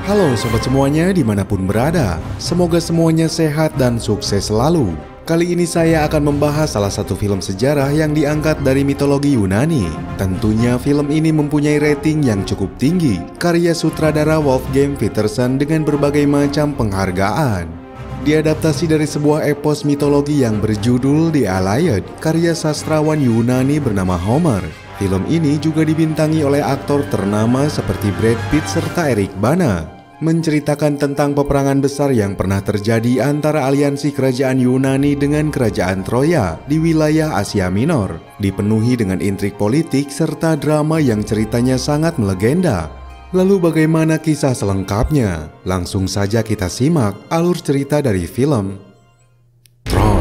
Halo sobat semuanya dimanapun berada, semoga semuanya sehat dan sukses selalu. Kali ini saya akan membahas salah satu film sejarah yang diangkat dari mitologi Yunani. Tentunya film ini mempunyai rating yang cukup tinggi, karya sutradara Wolfgang Petersen dengan berbagai macam penghargaan. Diadaptasi dari sebuah epos mitologi yang berjudul The Iliad, karya sastrawan Yunani bernama Homer. Film ini juga dibintangi oleh aktor ternama seperti Brad Pitt serta Eric Bana. Menceritakan tentang peperangan besar yang pernah terjadi antara aliansi kerajaan Yunani dengan kerajaan Troya di wilayah Asia Minor, dipenuhi dengan intrik politik serta drama yang ceritanya sangat melegenda. Lalu bagaimana kisah selengkapnya? Langsung saja kita simak alur cerita dari film Troy.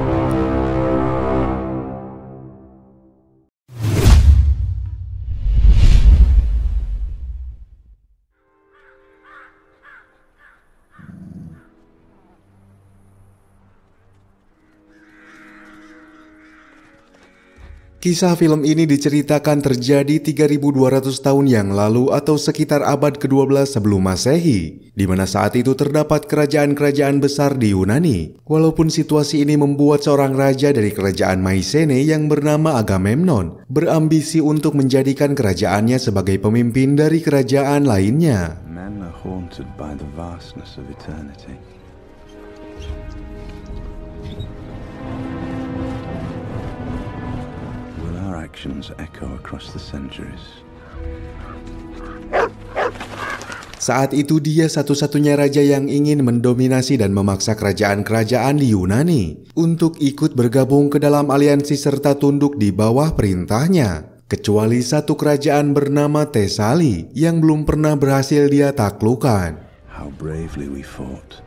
Kisah film ini diceritakan terjadi 3200 tahun yang lalu atau sekitar abad ke-12 sebelum Masehi, di mana saat itu terdapat kerajaan-kerajaan besar di Yunani. Walaupun situasi ini membuat seorang raja dari kerajaan Mycenae yang bernama Agamemnon berambisi untuk menjadikan kerajaannya sebagai pemimpin dari kerajaan lainnya. Men are haunted by the vastness of eternity. Actions echo across the centuries. Saat itu dia satu-satunya raja yang ingin mendominasi dan memaksa kerajaan-kerajaan di Yunani untuk ikut bergabung ke dalam aliansi serta tunduk di bawah perintahnya. Kecuali satu kerajaan bernama Thesali yang belum pernah berhasil dia taklukkan. How bravely we fought.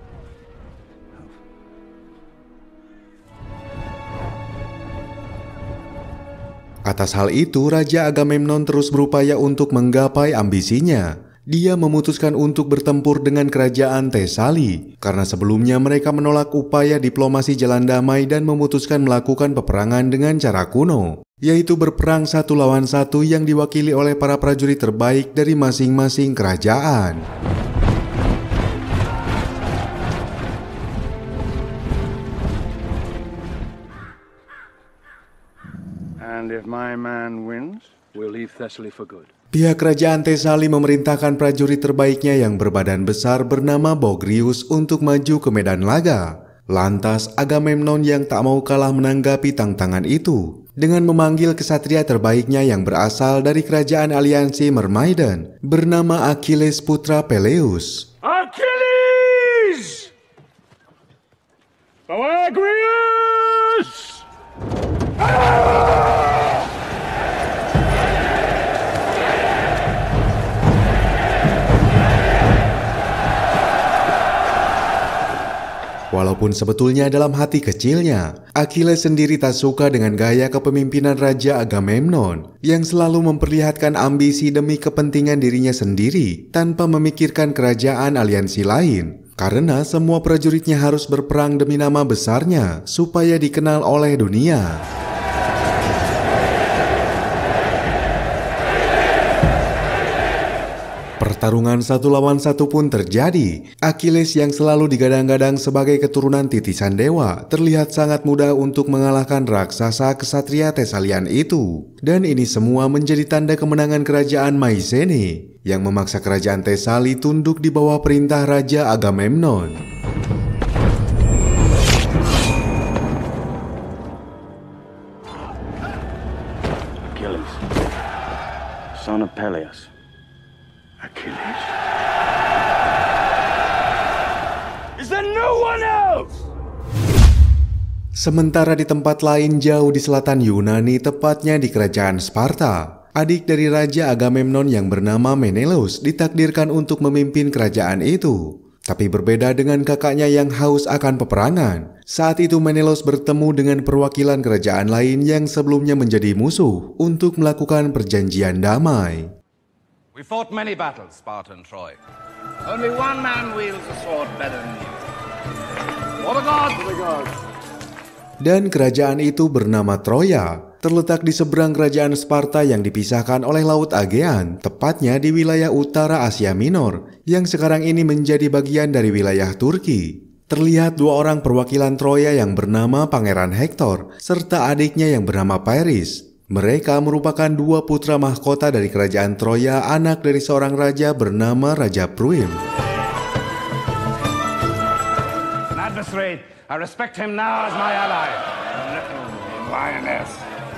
Atas hal itu, Raja Agamemnon terus berupaya untuk menggapai ambisinya. Dia memutuskan untuk bertempur dengan kerajaan Thesali, karena sebelumnya mereka menolak upaya diplomasi jalan damai dan memutuskan melakukan peperangan dengan cara kuno, yaitu berperang satu lawan satu yang diwakili oleh para prajurit terbaik dari masing-masing kerajaan. And if my man wins, we'll leave Thessaly for good. Pihak kerajaan Thesali memerintahkan prajurit terbaiknya yang berbadan besar bernama Bogrius untuk maju ke medan laga. Lantas Agamemnon yang tak mau kalah menanggapi tantangan itu dengan memanggil kesatria terbaiknya yang berasal dari kerajaan aliansi Myrmidon bernama Achilles putra Peleus. Achilles! Boagrius! Walaupun sebetulnya dalam hati kecilnya, Achilles sendiri tak suka dengan gaya kepemimpinan Raja Agamemnon yang selalu memperlihatkan ambisi demi kepentingan dirinya sendiri tanpa memikirkan kerajaan aliansi lain. Karena semua prajuritnya harus berperang demi nama besarnya supaya dikenal oleh dunia. Pertarungan satu lawan satu pun terjadi. Achilles yang selalu digadang-gadang sebagai keturunan titisan dewa terlihat sangat mudah untuk mengalahkan raksasa kesatria Thessalian itu. Dan ini semua menjadi tanda kemenangan kerajaan Mycenae yang memaksa kerajaan Thesali tunduk di bawah perintah Raja Agamemnon. Achilles, son of Peleus. Achilles? Is there no one else? Sementara di tempat lain jauh di selatan Yunani, tepatnya di kerajaan Sparta, adik dari Raja Agamemnon yang bernama Menelaus ditakdirkan untuk memimpin kerajaan itu. Tapi berbeda dengan kakaknya yang haus akan peperangan. Saat itu Menelaus bertemu dengan perwakilan kerajaan lain yang sebelumnya menjadi musuh untuk melakukan perjanjian damai. We fought many battles, Spartan Troy. Only one man wields a sword better than you. For the gods! For the gods! Dan kerajaan itu bernama Troya. terletak di seberang kerajaan Sparta yang dipisahkan oleh Laut Aegean, tepatnya di wilayah utara Asia Minor, yang sekarang ini menjadi bagian dari wilayah Turki. Terlihat dua orang perwakilan Troya yang bernama Pangeran Hektor, serta adiknya yang bernama Paris. Mereka merupakan dua putra mahkota dari kerajaan Troya, anak dari seorang raja bernama Raja Priam. An adversary. I respect him now as my ally. Lioness.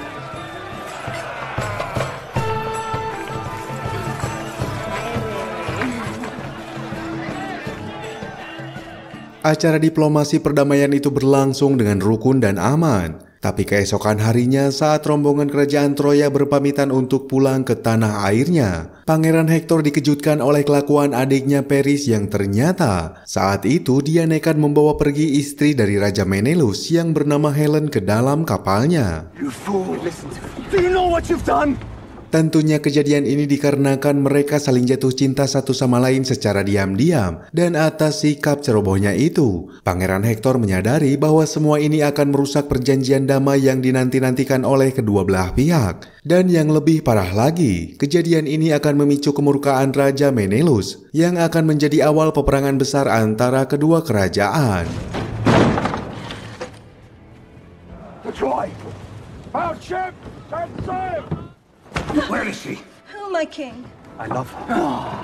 Acara diplomasi perdamaian itu berlangsung dengan rukun dan aman. Tapi keesokan harinya saat rombongan kerajaan Troya berpamitan untuk pulang ke tanah airnya, Pangeran Hektor dikejutkan oleh kelakuan adiknya Paris yang ternyata saat itu dia nekat membawa pergi istri dari Raja Menelaus yang bernama Helen ke dalam kapalnya. You fool! Listen to me. Do you know what you've done? Tentunya kejadian ini dikarenakan mereka saling jatuh cinta satu sama lain secara diam-diam, dan atas sikap cerobohnya itu, Pangeran Hektor menyadari bahwa semua ini akan merusak perjanjian damai yang dinanti-nantikan oleh kedua belah pihak. Dan yang lebih parah lagi, kejadian ini akan memicu kemurkaan Raja Menelaus yang akan menjadi awal peperangan besar antara kedua kerajaan. Troy! Our ship! Set sail! Where is she? Oh, my king. I love her.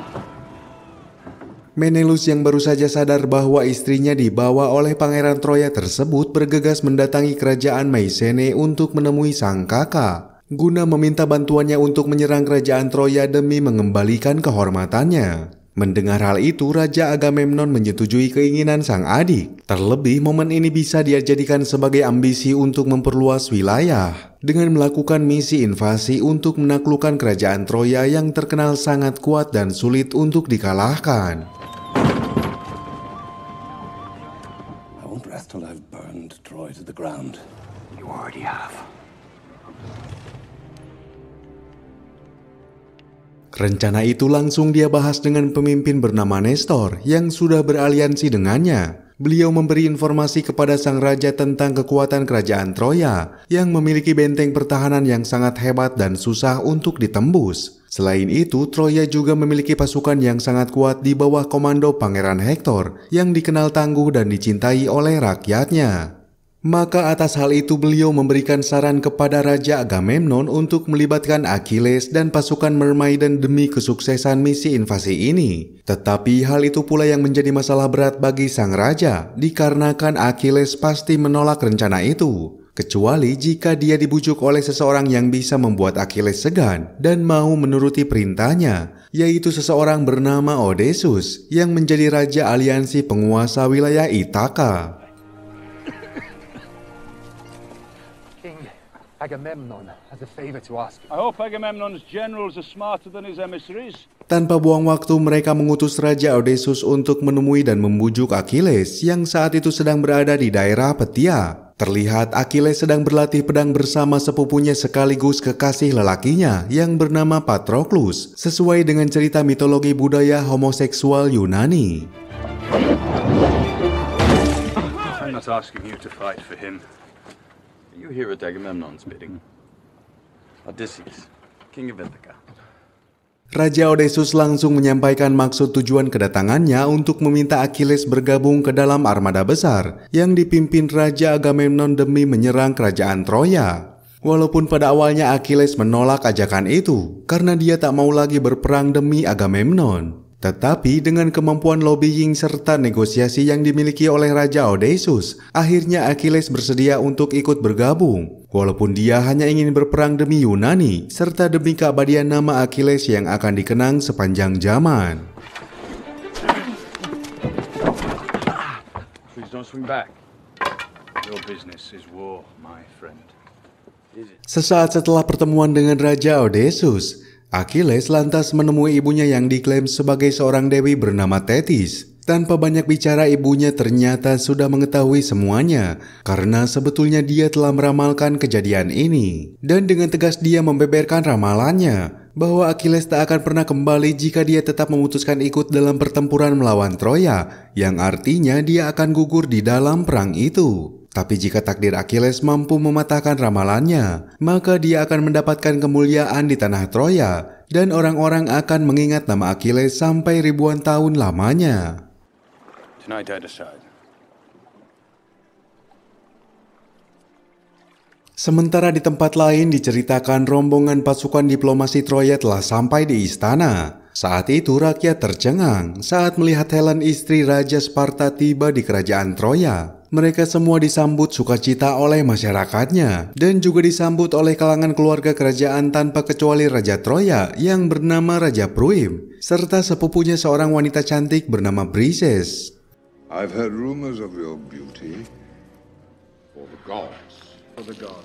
Menelaus yang baru saja sadar bahwa istrinya dibawa oleh pangeran Troya tersebut bergegas mendatangi kerajaan Mycenae untuk menemui sang kakak, guna meminta bantuannya untuk menyerang kerajaan Troya demi mengembalikan kehormatannya. Mendengar hal itu, Raja Agamemnon menyetujui keinginan sang adik. Terlebih, momen ini bisa dia jadikan sebagai ambisi untuk memperluas wilayah dengan melakukan misi invasi untuk menaklukkan kerajaan Troya yang terkenal sangat kuat dan sulit untuk dikalahkan. I won't rest till I've burned Troy to the ground. You already have. Rencana itu langsung dia bahas dengan pemimpin bernama Nestor yang sudah beraliansi dengannya. Beliau memberi informasi kepada sang raja tentang kekuatan kerajaan Troya yang memiliki benteng pertahanan yang sangat hebat dan susah untuk ditembus. Selain itu, Troya juga memiliki pasukan yang sangat kuat di bawah komando Pangeran Hektor yang dikenal tangguh dan dicintai oleh rakyatnya. Maka atas hal itu beliau memberikan saran kepada Raja Agamemnon untuk melibatkan Achilles dan pasukan Myrmidon demi kesuksesan misi invasi ini. Tetapi hal itu pula yang menjadi masalah berat bagi sang raja, dikarenakan Achilles pasti menolak rencana itu. Kecuali jika dia dibujuk oleh seseorang yang bisa membuat Achilles segan dan mau menuruti perintahnya, yaitu seseorang bernama Odysseus yang menjadi raja aliansi penguasa wilayah Ithaka. Agamemnon has a favor to ask. I hope Agamemnon's generals are smarter than his emissaries. Tanpa buang waktu, mereka mengutus Raja Odysseus untuk menemui dan membujuk Achilles yang saat itu sedang berada di daerah Petia. Terlihat Achilles sedang berlatih pedang bersama sepupunya sekaligus kekasih lelakinya yang bernama Patroclus, sesuai dengan cerita mitologi budaya homoseksual Yunani. I'm not asking you to fight for him. You here at Agamemnon's bidding. Odysseus, king of Ithaca. Raja Odysseus langsung menyampaikan maksud tujuan kedatangannya untuk meminta Achilles bergabung ke dalam armada besar yang dipimpin Raja Agamemnon demi menyerang kerajaan Troya. Walaupun pada awalnya Achilles menolak ajakan itu karena dia tak mau lagi berperang demi Agamemnon. Tetapi dengan kemampuan lobbying serta negosiasi yang dimiliki oleh Raja Odysseus, akhirnya Achilles bersedia untuk ikut bergabung. Walaupun dia hanya ingin berperang demi Yunani, serta demi keabadian nama Achilles yang akan dikenang sepanjang zaman. Please don't swing back. Your business is war, my friend. Sesaat setelah pertemuan dengan Raja Odysseus, Achilles lantas menemui ibunya yang diklaim sebagai seorang dewi bernama Thetis. Tanpa banyak bicara, ibunya ternyata sudah mengetahui semuanya karena sebetulnya dia telah meramalkan kejadian ini. Dan dengan tegas dia membeberkan ramalannya bahwa Achilles tak akan pernah kembali jika dia tetap memutuskan ikut dalam pertempuran melawan Troya, yang artinya dia akan gugur di dalam perang itu. Tapi jika takdir Achilles mampu mematahkan ramalannya, maka dia akan mendapatkan kemuliaan di tanah Troya, dan orang-orang akan mengingat nama Achilles sampai ribuan tahun lamanya. Tonight I decide. Sementara di tempat lain diceritakan rombongan pasukan diplomasi Troya telah sampai di istana. Saat itu rakyat tercengang saat melihat Helen istri Raja Sparta tiba di kerajaan Troya. Mereka semua disambut sukacita oleh masyarakatnya dan juga disambut oleh kalangan keluarga kerajaan tanpa kecuali Raja Troya yang bernama Raja Priam, serta sepupunya seorang wanita cantik bernama Brises. I've heard rumors of your beauty. For the gods. For the gods.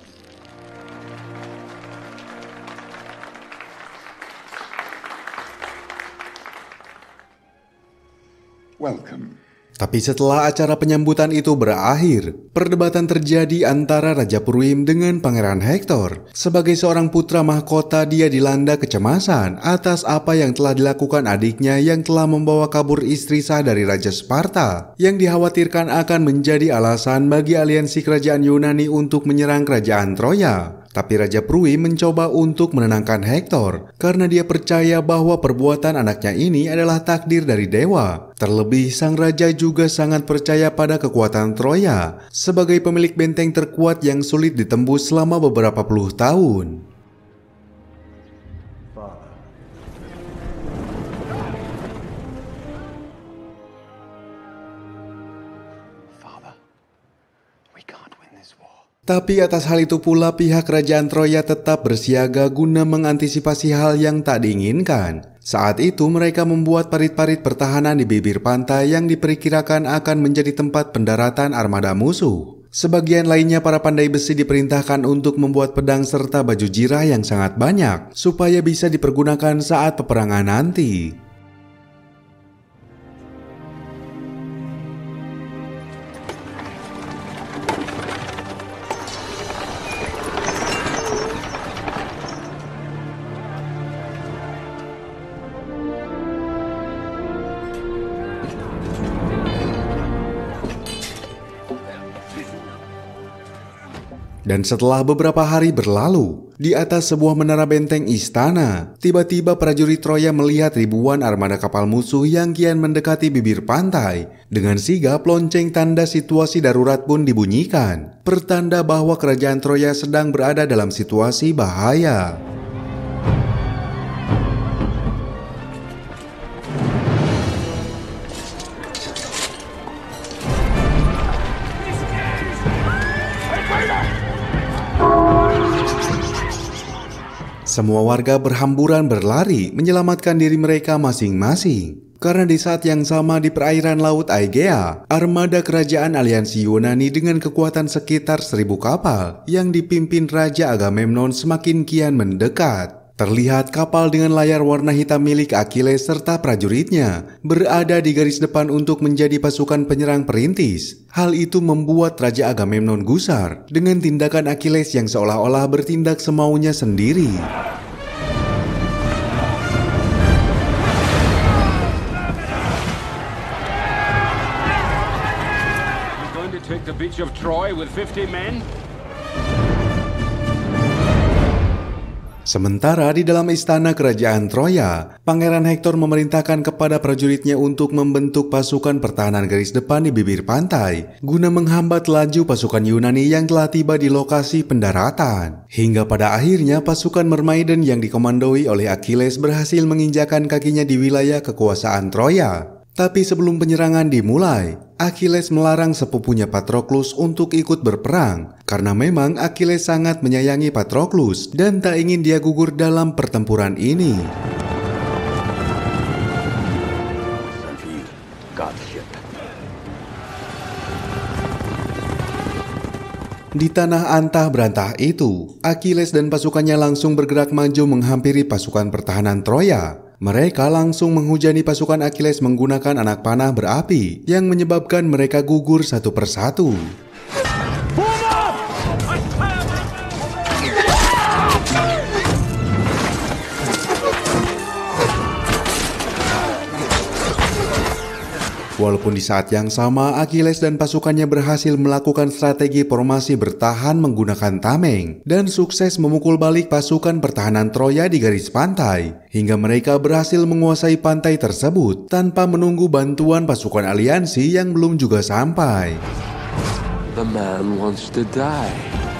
Welcome. Tapi setelah acara penyambutan itu berakhir, perdebatan terjadi antara Raja Priam dengan Pangeran Hektor. Sebagai seorang putra mahkota, dia dilanda kecemasan atas apa yang telah dilakukan adiknya yang telah membawa kabur istri sah dari Raja Sparta, yang dikhawatirkan akan menjadi alasan bagi aliansi kerajaan Yunani untuk menyerang kerajaan Troya. Tapi Raja Priam mencoba untuk menenangkan Hektor karena dia percaya bahwa perbuatan anaknya ini adalah takdir dari dewa. Terlebih sang raja juga sangat percaya pada kekuatan Troya sebagai pemilik benteng terkuat yang sulit ditembus selama beberapa puluh tahun. Tapi atas hal itu pula pihak kerajaan Troya tetap bersiaga guna mengantisipasi hal yang tak diinginkan. Saat itu mereka membuat parit-parit pertahanan di bibir pantai yang diperkirakan akan menjadi tempat pendaratan armada musuh. Sebagian lainnya para pandai besi diperintahkan untuk membuat pedang serta baju jirah yang sangat banyak supaya bisa dipergunakan saat peperangan nanti. Dan setelah beberapa hari berlalu, di atas sebuah menara benteng istana, tiba-tiba prajurit Troya melihat ribuan armada kapal musuh yang kian mendekati bibir pantai. Dengan sigap, lonceng tanda situasi darurat pun dibunyikan, pertanda bahwa kerajaan Troya sedang berada dalam situasi bahaya. Semua warga berhamburan berlari menyelamatkan diri mereka masing-masing. Karena di saat yang sama di perairan laut Aegea, armada kerajaan aliansi Yunani dengan kekuatan sekitar 1000 kapal yang dipimpin Raja Agamemnon semakin kian mendekat. Terlihat kapal dengan layar warna hitam milik Achilles serta prajuritnya berada di garis depan untuk menjadi pasukan penyerang perintis. Hal itu membuat Raja Agamemnon gusar dengan tindakan Achilles yang seolah-olah bertindak semaunya sendiri. You're going to take the beach of Troy with 50 men? Sementara di dalam istana kerajaan Troya, Pangeran Hektor memerintahkan kepada prajuritnya untuk membentuk pasukan pertahanan garis depan di bibir pantai guna menghambat laju pasukan Yunani yang telah tiba di lokasi pendaratan. Hingga pada akhirnya pasukan Mermaiden yang dikomandoi oleh Achilles berhasil menginjakan kakinya di wilayah kekuasaan Troya. Tapi sebelum penyerangan dimulai, Achilles melarang sepupunya Patroclus untuk ikut berperang karena memang Achilles sangat menyayangi Patroclus dan tak ingin dia gugur dalam pertempuran ini. Di tanah antah berantah itu, Achilles dan pasukannya langsung bergerak maju menghampiri pasukan pertahanan Troya. Mereka langsung menghujani pasukan Achilles menggunakan anak panah berapi yang menyebabkan mereka gugur satu persatu. Walaupun di saat yang sama, Achilles dan pasukannya berhasil melakukan strategi formasi bertahan menggunakan tameng dan sukses memukul balik pasukan pertahanan Troya di garis pantai, hingga mereka berhasil menguasai pantai tersebut tanpa menunggu bantuan pasukan aliansi yang belum juga sampai. The man wants to die.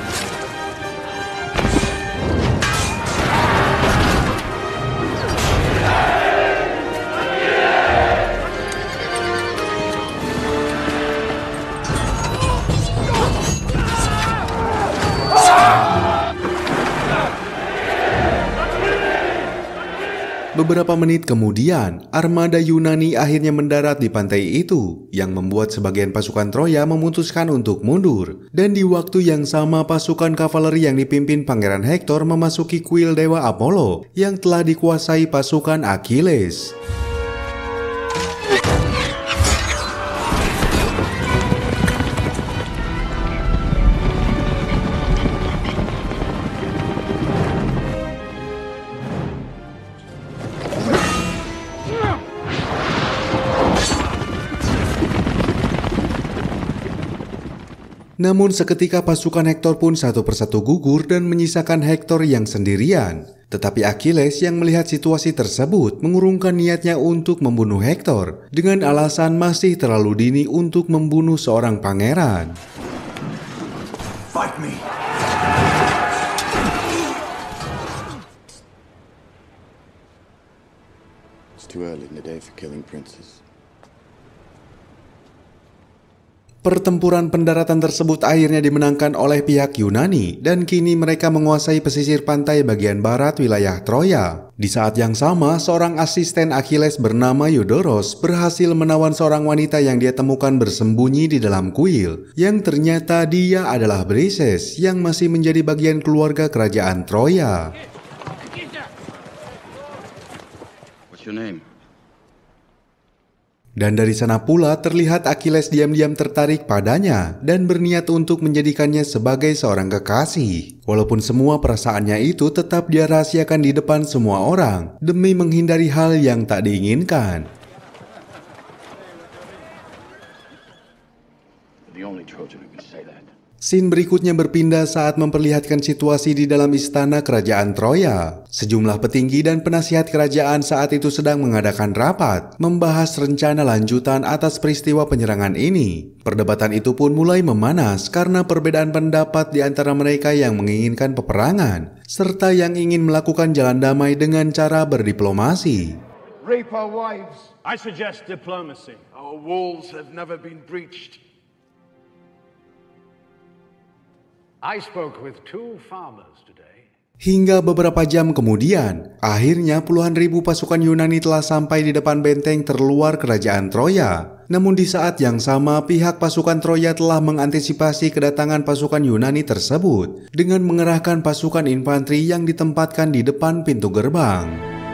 Beberapa menit kemudian, armada Yunani akhirnya mendarat di pantai itu, yang membuat sebagian pasukan Troya memutuskan untuk mundur. Dan di waktu yang sama, pasukan kavaleri yang dipimpin Pangeran Hektor memasuki kuil Dewa Apollo yang telah dikuasai pasukan Achilles. Namun seketika pasukan Hektor pun satu persatu gugur dan menyisakan Hektor yang sendirian. Tetapi Achilles yang melihat situasi tersebut mengurungkan niatnya untuk membunuh Hektor dengan alasan masih terlalu dini untuk membunuh seorang pangeran. Fight me. It's too early in the day for killing princes. Pertempuran pendaratan tersebut akhirnya dimenangkan oleh pihak Yunani dan kini mereka menguasai pesisir pantai bagian barat wilayah Troya. Di saat yang sama, seorang asisten Achilles bernama Eudoros berhasil menawan seorang wanita yang dia temukan bersembunyi di dalam kuil, yang ternyata dia adalah Briseis yang masih menjadi bagian keluarga kerajaan Troya. What's your name? Dan dari sana pula terlihat Achilles diam-diam tertarik padanya dan berniat untuk menjadikannya sebagai seorang kekasih. Walaupun semua perasaannya itu tetap dia rahasiakan di depan semua orang demi menghindari hal yang tak diinginkan. The only Trojan who can say that. Scene berikutnya berpindah saat memperlihatkan situasi di dalam istana kerajaan Troya. Sejumlah petinggi dan penasihat kerajaan saat itu sedang mengadakan rapat, membahas rencana lanjutan atas peristiwa penyerangan ini. Perdebatan itu pun mulai memanas karena perbedaan pendapat di antara mereka yang menginginkan peperangan, serta yang ingin melakukan jalan damai dengan cara berdiplomasi. Rape our wives. I suggest diplomacy. Our walls have never been breached. I spoke with 2 farmers today. Hingga beberapa jam kemudian, akhirnya puluhan ribu pasukan Yunani telah sampai di depan benteng terluar kerajaan Troya. Namun di saat yang sama, pihak pasukan Troya telah mengantisipasi kedatangan pasukan Yunani tersebut dengan mengerahkan pasukan infanteri yang ditempatkan di depan pintu gerbang.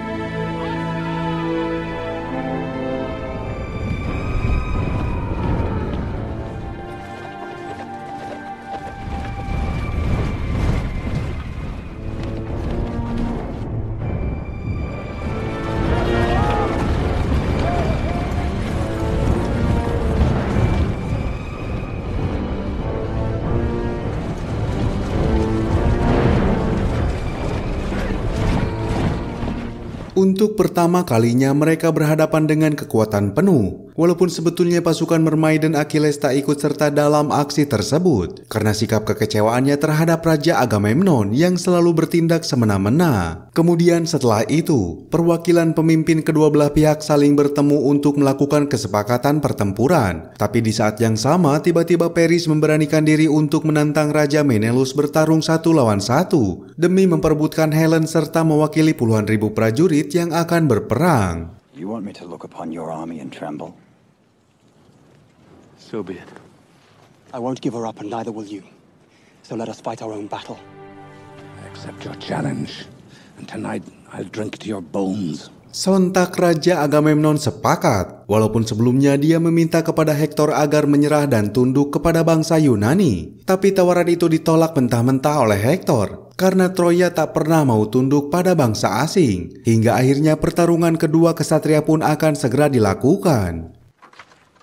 Untuk pertama kalinya mereka berhadapan dengan kekuatan penuh. Walaupun sebetulnya pasukan Mermai dan Achilles tak ikut serta dalam aksi tersebut karena sikap kekecewaannya terhadap Raja Agamemnon yang selalu bertindak semena-mena. Kemudian setelah itu, perwakilan pemimpin kedua belah pihak saling bertemu untuk melakukan kesepakatan pertempuran. Tapi di saat yang sama, tiba-tiba Paris memberanikan diri untuk menantang Raja Menelaus bertarung 1 lawan 1 demi memperebutkan Helen serta mewakili puluhan ribu prajurit yang akan berperang. You want me to look upon your army and tremble? So be it. I won't give her up and neither will you. So let us fight our own battle. I accept your challenge, and tonight I'll drink to your bones. Sontak Raja Agamemnon sepakat, walaupun sebelumnya dia meminta kepada Hektor agar menyerah dan tunduk kepada bangsa Yunani. Tapi tawaran itu ditolak mentah-mentah oleh Hektor, karena Troya tak pernah mau tunduk pada bangsa asing. Hingga akhirnya pertarungan kedua kesatria pun akan segera dilakukan.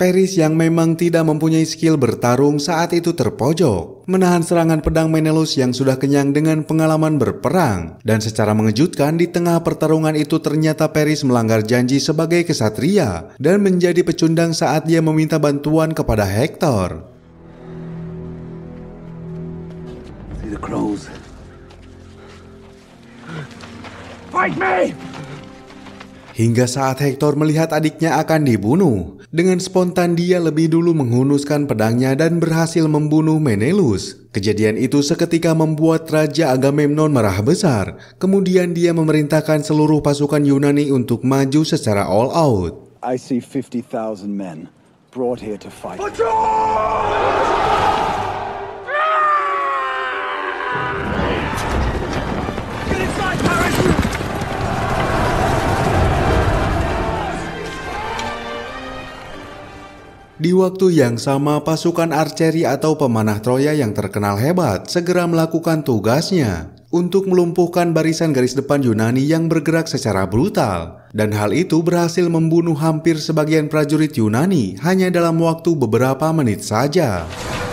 Paris yang memang tidak mempunyai skill bertarung saat itu terpojok, menahan serangan pedang Menelaus yang sudah kenyang dengan pengalaman berperang. Dan secara mengejutkan di tengah pertarungan itu ternyata Paris melanggar janji sebagai kesatria dan menjadi pecundang saat dia meminta bantuan kepada Hector. See the crows. Fight me! Hingga saat Hector melihat adiknya akan dibunuh, dengan spontan dia lebih dulu menghunuskan pedangnya dan berhasil membunuh Menelaus. Kejadian itu seketika membuat Raja Agamemnon marah besar. Kemudian dia memerintahkan seluruh pasukan Yunani untuk maju secara all out. I see 50,000 men brought here to fight. Di waktu yang sama, pasukan archeri atau pemanah Troya yang terkenal hebat segera melakukan tugasnya untuk melumpuhkan barisan garis depan Yunani yang bergerak secara brutal. Dan hal itu berhasil membunuh hampir sebagian prajurit Yunani hanya dalam waktu beberapa menit saja.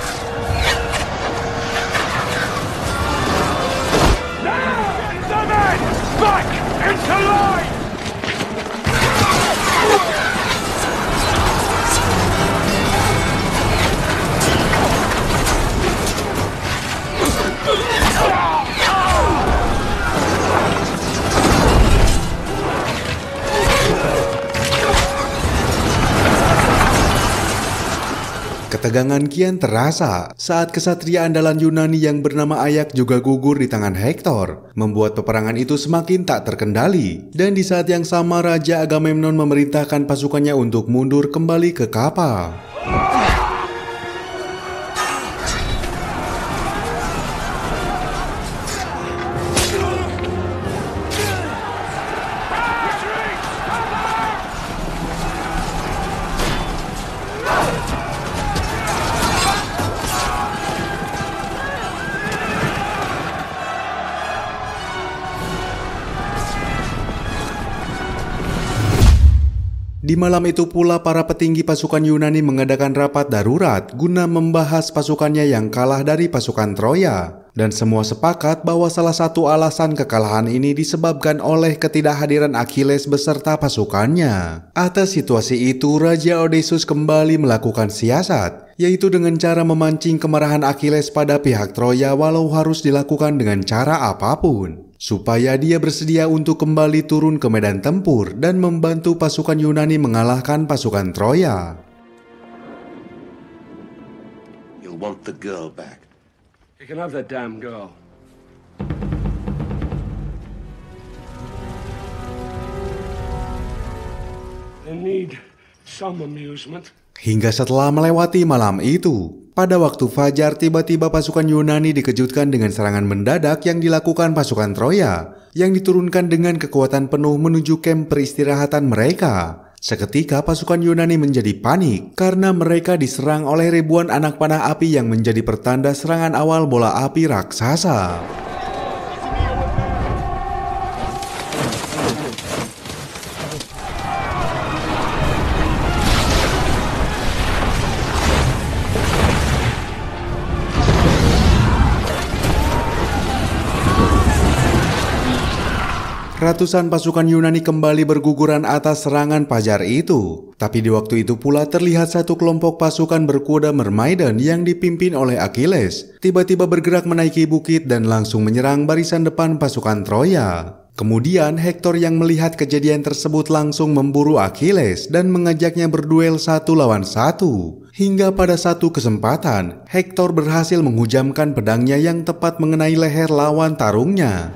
Ketegangan kian terasa saat kesatria andalan Yunani yang bernama Ayak juga gugur di tangan Hector, membuat peperangan itu semakin tak terkendali. Dan di saat yang sama Raja Agamemnon memerintahkan pasukannya untuk mundur kembali ke kapal. Di malam itu pula para petinggi pasukan Yunani mengadakan rapat darurat guna membahas pasukannya yang kalah dari pasukan Troya. Dan semua sepakat bahwa salah satu alasan kekalahan ini disebabkan oleh ketidakhadiran Achilles beserta pasukannya. Atas situasi itu, Raja Odysseus kembali melakukan siasat, yaitu dengan cara memancing kemarahan Achilles pada pihak Troya walau harus dilakukan dengan cara apapun, supaya dia bersedia untuk kembali turun ke medan tempur dan membantu pasukan Yunani mengalahkan pasukan Troya. You'll want the girl back. You can have that damn girl. I need some amusement. Hingga setelah melewati malam itu, pada waktu fajar tiba-tiba pasukan Yunani dikejutkan dengan serangan mendadak yang dilakukan pasukan Troya, yang diturunkan dengan kekuatan penuh menuju kamp peristirahatan mereka. Seketika pasukan Yunani menjadi panik karena mereka diserang oleh ribuan anak panah api yang menjadi pertanda serangan awal bola api raksasa. Ratusan pasukan Yunani kembali berguguran atas serangan fajar itu. Tapi di waktu itu pula terlihat satu kelompok pasukan berkuda Myrmidon yang dipimpin oleh Achilles tiba-tiba bergerak menaiki bukit dan langsung menyerang barisan depan pasukan Troya. Kemudian Hector yang melihat kejadian tersebut langsung memburu Achilles dan mengajaknya berduel 1 lawan 1. Hingga pada satu kesempatan, Hector berhasil menghujamkan pedangnya yang tepat mengenai leher lawan tarungnya.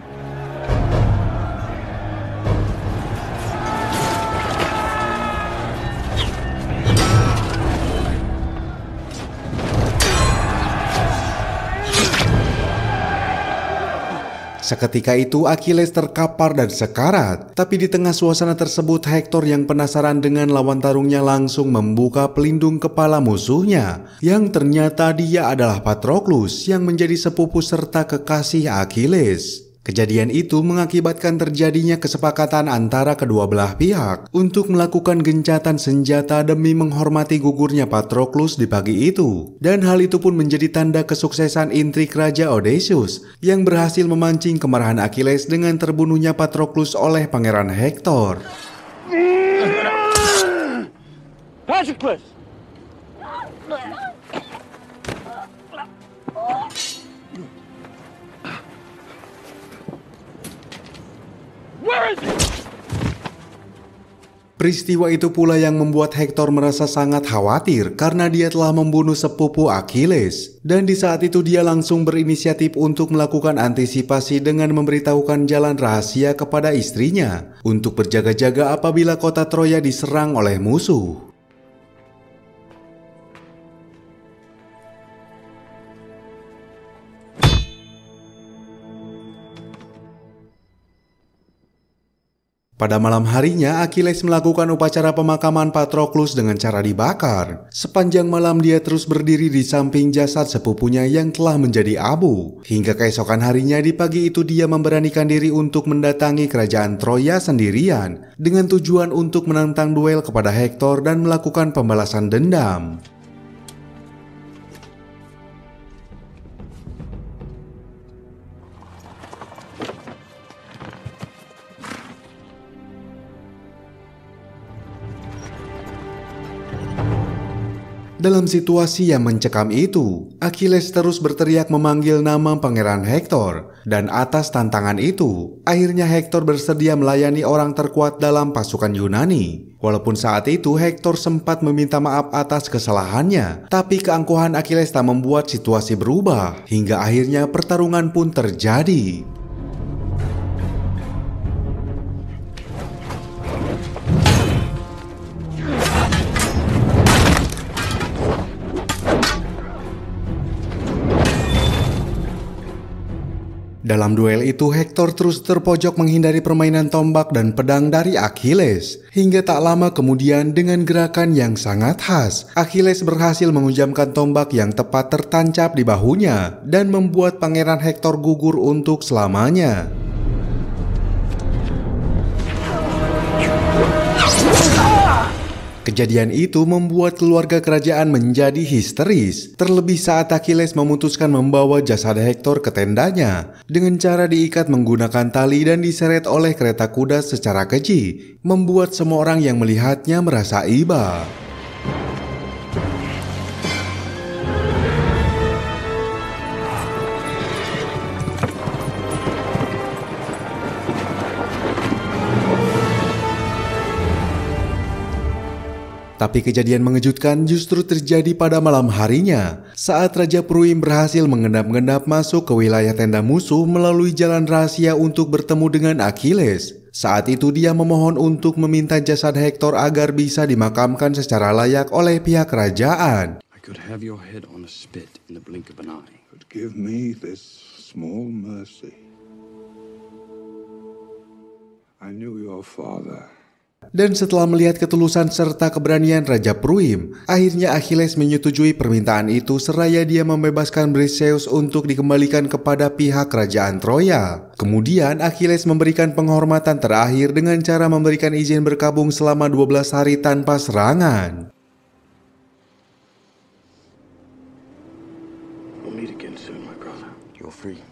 Seketika itu Achilles terkapar dan sekarat, tapi di tengah suasana tersebut Hector yang penasaran dengan lawan tarungnya langsung membuka pelindung kepala musuhnya, yang ternyata dia adalah Patroclus yang menjadi sepupu serta kekasih Achilles. Kejadian itu mengakibatkan terjadinya kesepakatan antara kedua belah pihak untuk melakukan gencatan senjata demi menghormati gugurnya Patroclus di pagi itu. Dan hal itu pun menjadi tanda kesuksesan intrik Raja Odysseus yang berhasil memancing kemarahan Achilles dengan terbunuhnya Patroclus oleh Pangeran Hector. Patroclus! Peristiwa itu pula yang membuat Hector merasa sangat khawatir karena dia telah membunuh sepupu Achilles. Dan di saat itu dia langsung berinisiatif untuk melakukan antisipasi dengan memberitahukan jalan rahasia kepada istrinya untuk berjaga-jaga apabila kota Troya diserang oleh musuh. Pada malam harinya, Achilles melakukan upacara pemakaman Patroclus dengan cara dibakar. Sepanjang malam dia terus berdiri di samping jasad sepupunya yang telah menjadi abu. Hingga keesokan harinya di pagi itu dia memberanikan diri untuk mendatangi kerajaan Troya sendirian dengan tujuan untuk menantang duel kepada Hector dan melakukan pembalasan dendam. Dalam situasi yang mencekam itu, Achilles terus berteriak memanggil nama Pangeran Hector. Dan atas tantangan itu, akhirnya Hector bersedia melayani orang terkuat dalam pasukan Yunani. Walaupun saat itu Hector sempat meminta maaf atas kesalahannya, tapi keangkuhan Achilles tak membuat situasi berubah. Hingga akhirnya pertarungan pun terjadi. Dalam duel itu, Hector terus terpojok menghindari permainan tombak dan pedang dari Achilles. Hingga tak lama kemudian dengan gerakan yang sangat khas, Achilles berhasil menghujamkan tombak yang tepat tertancap di bahunya dan membuat Pangeran Hector gugur untuk selamanya. Kejadian itu membuat keluarga kerajaan menjadi histeris, terlebih saat Achilles memutuskan membawa jasad Hector ke tendanya dengan cara diikat menggunakan tali dan diseret oleh kereta kuda secara keji, membuat semua orang yang melihatnya merasa iba. Tapi kejadian mengejutkan justru terjadi pada malam harinya saat Raja Pruim berhasil mengendap-endap masuk ke wilayah tenda musuh melalui jalan rahasia untuk bertemu dengan Achilles. Saat itu dia memohon untuk meminta jasad Hector agar bisa dimakamkan secara layak oleh pihak kerajaan. I could have your head on a spit in the blink of an eye. But give me this small mercy. I knew your father. Dan setelah melihat ketulusan serta keberanian Raja Pruim, akhirnya Achilles menyetujui permintaan itu seraya dia membebaskan Briseus untuk dikembalikan kepada pihak kerajaan Troya. Kemudian Achilles memberikan penghormatan terakhir dengan cara memberikan izin berkabung selama 12 hari tanpa serangan. We'll meet again soon, my brother. You're free.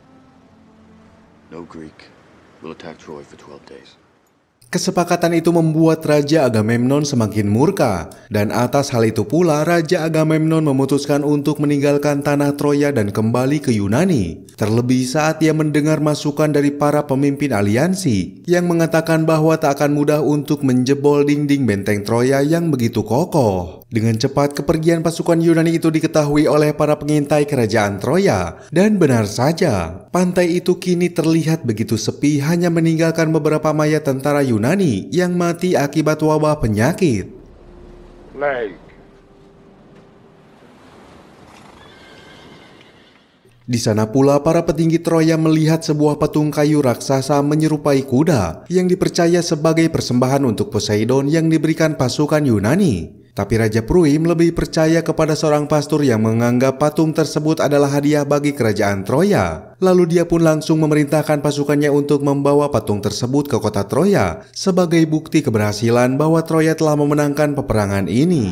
No Greek. We'll attack Troy for 12 days. Kesepakatan itu membuat Raja Agamemnon semakin murka, dan atas hal itu pula Raja Agamemnon memutuskan untuk meninggalkan tanah Troya dan kembali ke Yunani. Terlebih saat ia mendengar masukan dari para pemimpin aliansi yang mengatakan bahwa tak akan mudah untuk menjebol dinding benteng Troya yang begitu kokoh. Dengan cepat kepergian pasukan Yunani itu diketahui oleh para pengintai kerajaan Troya, dan benar saja, pantai itu kini terlihat begitu sepi, hanya meninggalkan beberapa mayat tentara Yunani yang mati akibat wabah penyakit. Plague. Di sana pula para petinggi Troya melihat sebuah patung kayu raksasa menyerupai kuda yang dipercaya sebagai persembahan untuk Poseidon yang diberikan pasukan Yunani. Tapi Raja Pruim lebih percaya kepada seorang pastor yang menganggap patung tersebut adalah hadiah bagi kerajaan Troya. Lalu dia pun langsung memerintahkan pasukannya untuk membawa patung tersebut ke kota Troya sebagai bukti keberhasilan bahwa Troya telah memenangkan peperangan ini.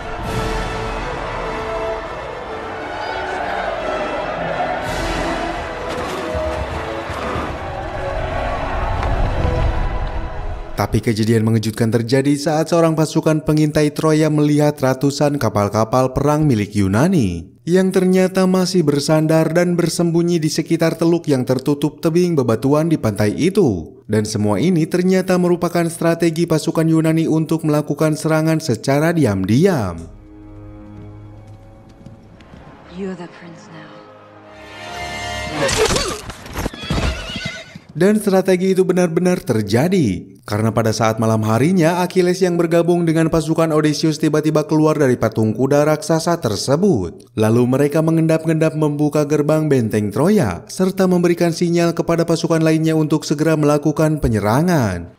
Tapi kejadian mengejutkan terjadi saat seorang pasukan pengintai Troya melihat ratusan kapal-kapal perang milik Yunani yang ternyata masih bersandar dan bersembunyi di sekitar teluk yang tertutup tebing bebatuan di pantai itu. Dan semua ini ternyata merupakan strategi pasukan Yunani untuk melakukan serangan secara diam-diam. You're the prince now. Dan strategi itu benar-benar terjadi, karena pada saat malam harinya Achilles yang bergabung dengan pasukan Odysseus tiba-tiba keluar dari patung kuda raksasa tersebut. Lalu mereka mengendap-endap membuka gerbang benteng Troya, serta memberikan sinyal kepada pasukan lainnya untuk segera melakukan penyerangan.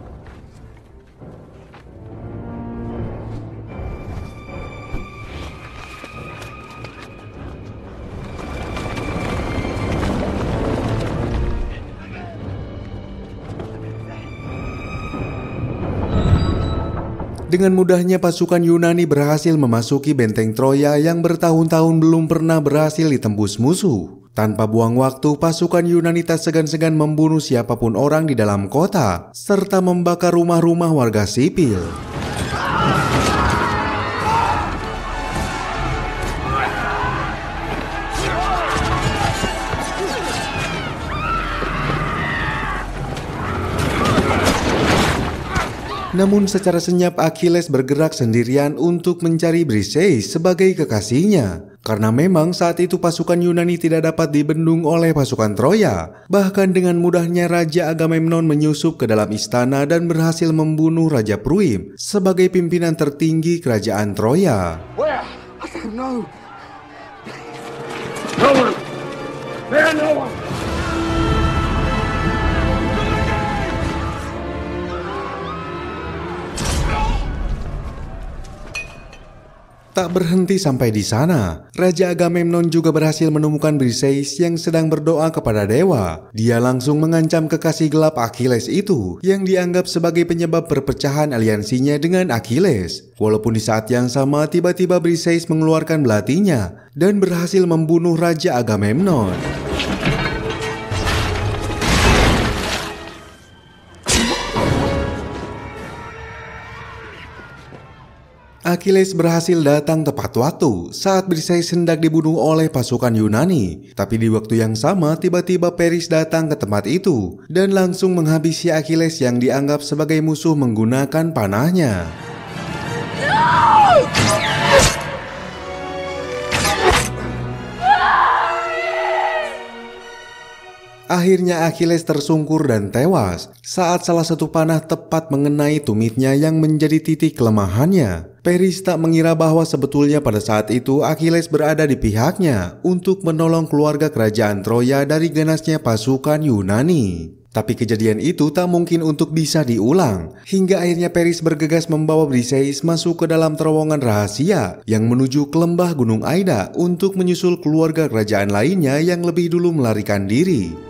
Dengan mudahnya pasukan Yunani berhasil memasuki benteng Troya yang bertahun-tahun belum pernah berhasil ditembus musuh. Tanpa buang waktu, pasukan Yunani tak segan-segan membunuh siapapun orang di dalam kota, serta membakar rumah-rumah warga sipil. Namun secara senyap Achilles bergerak sendirian untuk mencari Briseis sebagai kekasihnya. Karena memang saat itu pasukan Yunani tidak dapat dibendung oleh pasukan Troya. Bahkan dengan mudahnya Raja Agamemnon menyusup ke dalam istana dan berhasil membunuh Raja Pruim sebagai pimpinan tertinggi kerajaan Troya. Where? I don't know. No one. There no one. Tak berhenti sampai di sana, Raja Agamemnon juga berhasil menemukan Briseis yang sedang berdoa kepada dewa. Dia langsung mengancam kekasih gelap Achilles itu, yang dianggap sebagai penyebab perpecahan aliansinya dengan Achilles. Walaupun di saat yang sama, tiba-tiba Briseis mengeluarkan belatinya dan berhasil membunuh Raja Agamemnon. Achilles berhasil datang tepat waktu saat Briseis hendak dibunuh oleh pasukan Yunani. Tapi di waktu yang sama tiba-tiba Paris datang ke tempat itu dan langsung menghabisi Achilles yang dianggap sebagai musuh menggunakan panahnya. Akhirnya Achilles tersungkur dan tewas saat salah satu panah tepat mengenai tumitnya yang menjadi titik kelemahannya. Paris tak mengira bahwa sebetulnya pada saat itu Achilles berada di pihaknya untuk menolong keluarga kerajaan Troya dari ganasnya pasukan Yunani. Tapi kejadian itu tak mungkin untuk bisa diulang, hingga akhirnya Paris bergegas membawa Briseis masuk ke dalam terowongan rahasia yang menuju ke lembah Gunung Aida untuk menyusul keluarga kerajaan lainnya yang lebih dulu melarikan diri.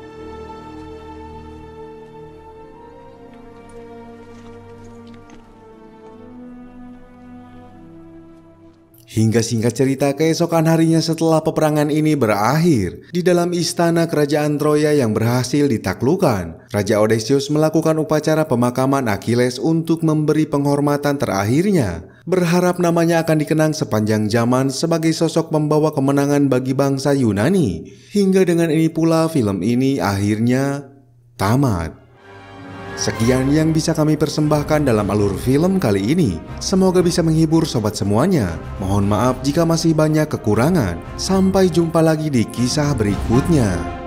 Hingga singkat cerita, keesokan harinya setelah peperangan ini berakhir, di dalam istana kerajaan Troya yang berhasil ditaklukkan, Raja Odysseus melakukan upacara pemakaman Achilles untuk memberi penghormatan terakhirnya, berharap namanya akan dikenang sepanjang zaman sebagai sosok membawa kemenangan bagi bangsa Yunani. Hingga dengan ini pula film ini akhirnya tamat. Sekian yang bisa kami persembahkan dalam alur film kali ini. Semoga bisa menghibur sobat semuanya. Mohon maaf jika masih banyak kekurangan. Sampai jumpa lagi di kisah berikutnya.